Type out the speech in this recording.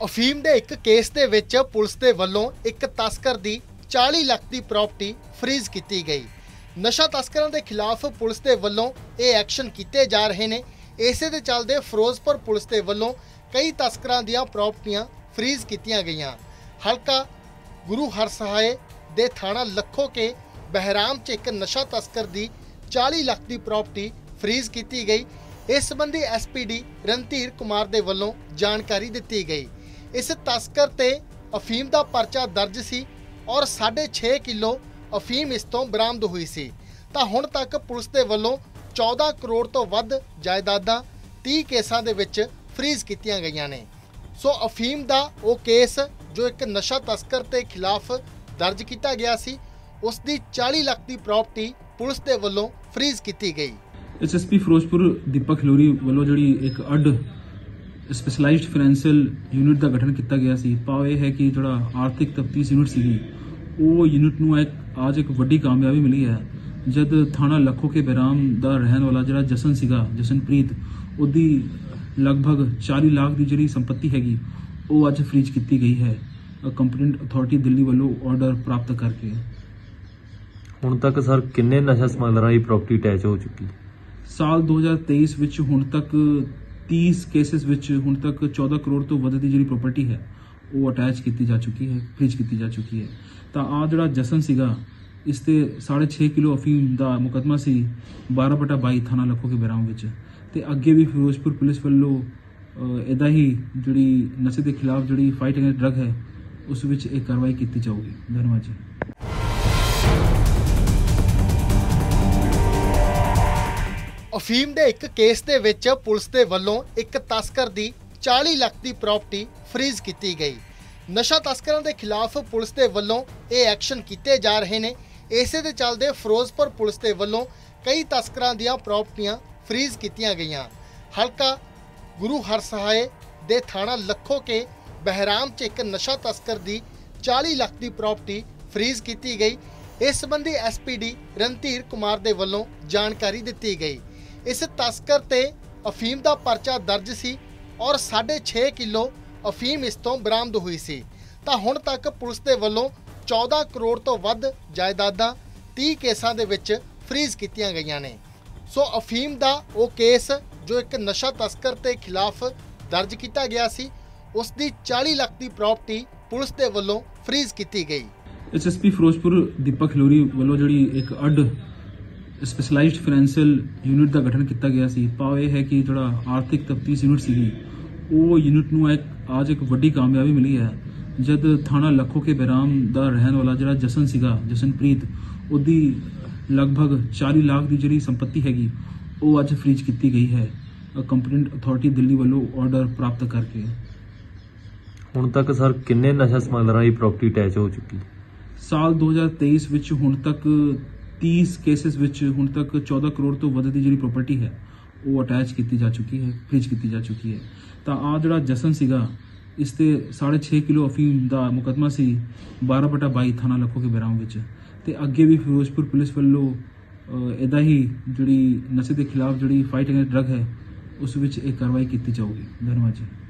अफीम के एक केस के विच पुलिस के वलों एक तस्कर की 40 लाख की प्रॉपर्टी फ्रीज की गई। नशा तस्करों के खिलाफ पुलिस के वलों ये एक्शन किए जा रहे हैं। इसे के चलते फिरोजपुर पुलिस के वलों कई तस्करों दी प्रॉपर्टियां फ्रीज की गई। हल्का गुरु हरसहाय दे थाना लखो के बहराम च एक नशा तस्कर की 40 लाख की प्रॉपर्टी फ्रीज की गई। इस संबंधी SPD रणधीर कुमार दे वलों जानकारी दी गई। इस तस्कर ते अफीम का परचा दर्ज सी और 6.5 किलो अफीम इस तो बरामद हुई सी। तां हुण तक पुलिस के वलों 14 करोड़ तो वध जायदादां 30 केसां दे विच फ्रीज कीतियां गईयां ने। सो अफीम का वो केस जो एक नशा तस्कर के खिलाफ दर्ज किया गया सी, उसकी 40 लाख की प्रॉपर्टी पुलिस के वलों फ्रीज की गई। SSP फिरोजपुर दीपक खिलोरी वालों जी एक अड स्पैशलाइज्ड फाइनेंशियल यूनिट का गठन किया गया सी। भाव यह है कि जो आर्थिक तफ्तीश यूनिट सी वो यूनिट नूं आज एक वड्डी कामयाबी मिली है। जब थाना लखो के बहराम का रहने वाला जो जसन सीगा जसनप्रीत उसकी लगभग 40 लाख की जी संपत्ति हैगी वो अज फ्रीज की गई है कंपीटेंट अथॉरिटी दिल्ली वालों ऑर्डर प्राप्त करके। हुण तक सर किन्ने नशा समगलरां दी प्रॉपर्टी अटैच हो चुकी? साल 2023 विच हुण तक 30 केसेस विच हुण तक 14 करोड़ तो वध दी जी प्रॉपर्टी है वो अटैच की जा चुकी है, फ्रीज की जा चुकी है। तो आ जो जसन सीगा इसते 6.5 किलो अफीम का मुकदमा सी 12/22 थाना लखो के बहराम विच। ते अगे भी फिरोजपुर पुलिस वालों इदा ही जी नशे के खिलाफ जी फाइट अगेंस्ट ड्रग है उस विच एक कार्रवाई की जाऊगी। धन्यवाद जी। अफीम के एक केस के विच पुलिस के वलों एक तस्कर की 40 लाख की प्रॉपर्टी फ्रीज की गई। नशा तस्करों के खिलाफ पुलिस के वलों ये एक्शन किए जा रहे हैं। इसे के चलते फिरोजपुर पुलिस के वलों कई तस्करों दी प्रॉपर्टियां फ्रीज की गई। हल्का गुरु हरसहाय दे थाना लखो के बहराम च एक नशा तस्कर की 40 लाख की प्रॉपर्टी फ्रीज की गई। इस संबंधी SPD रणधीर कुमार दे वलों जानकारी दी गई। इस तस्कर ते अफीम का परचा दर्ज सी और 6.5 किलो अफीम इस तो बरामद हुई सी। तां हुण तक पुलिस के वलों 14 करोड़ तो वध जायदादां 30 केसां दे विच फ्रीज कीतियां गईयां ने। सो अफीम का वो केस जो एक नशा तस्कर के खिलाफ दर्ज किया गया सी, उसकी 40 लाख की प्रॉपर्टी पुलिस के वलों फ्रीज की गई। SSP फिरोजपुर दीपक खिलोरी वालों जी एक अड स्पैशलाइज्ड फाइनेंशियल यूनिट का गठन किया गया सी। भाव यह है कि जो आर्थिक तफ्तीश यूनिट सी वो यूनिट नूं आज एक वड्डी कामयाबी मिली है। जब थाना लखो के बहराम का रहने वाला जो जसन सीगा जसनप्रीत उसकी लगभग 40 लाख की जी संपत्ति हैगी वो अज फ्रीज की गई है कंपीटेंट अथॉरिटी दिल्ली वालों ऑर्डर प्राप्त करके। हुण तक सर किन्ने नशा समगलरां दी प्रॉपर्टी अटैच हो चुकी? साल 2023 विच हुण तक 30 केसेस विच हुण तक 14 करोड़ तो वध दी जी प्रॉपर्टी है वो अटैच की जा चुकी है, फ्रीज की जा चुकी है। तो आ जो जसन सीगा इसते 6.5 किलो अफीम का मुकदमा सी 12/22 थाना लखो के बहराम विच। ते अगे भी फिरोजपुर पुलिस वालों इदा ही जी नशे के खिलाफ जी फाइट अगेंस्ट ड्रग है उस विच एक कार्रवाई की जाऊगी। धन्यवाद जी।